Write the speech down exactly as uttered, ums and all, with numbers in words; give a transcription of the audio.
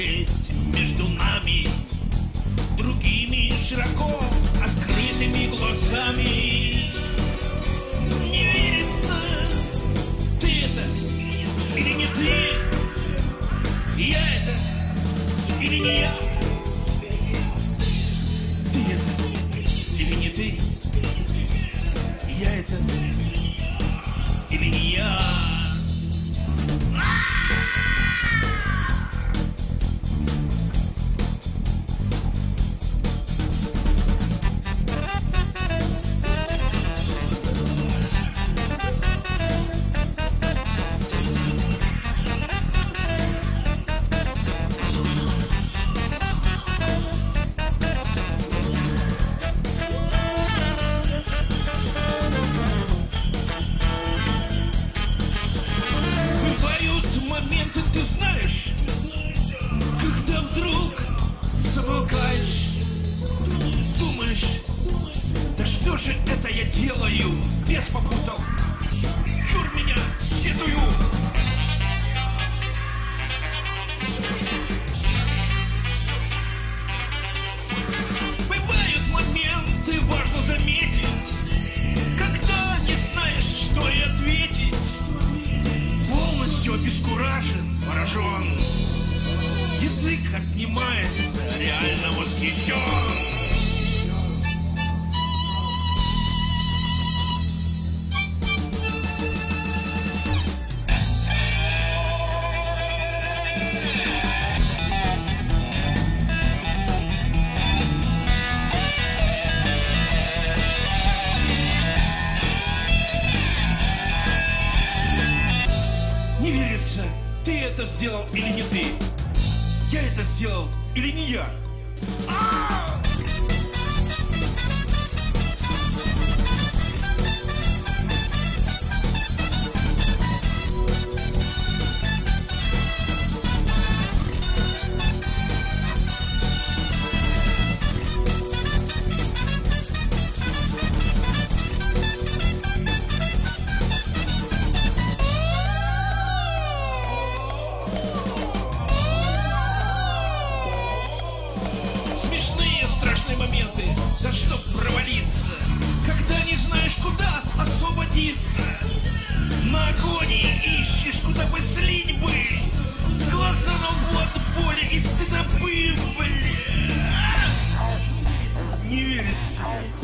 смотреть между нами другими широко открытыми глазами. Не верится, ты это или не ты, я это или не я, ты это или не ты, я это или не я. Ты знаешь, когда вдруг замолкаешь, думаешь, да что же это я делаю, бес попутал, чур меня, сетую. Бывают моменты, важно заметить, когда не знаешь, что и ответить, полностью обескуражен, поражен, язык отнимается, реально восхищен. Не верится, ты это сделал или не ты, я это сделал или не я. А-а-а! Моменты, за что провалиться, когда не знаешь, куда освободиться. На агонии ищешь, куда бы слить бы, глаза на воду, боли и стыдобы, бля. Не верится.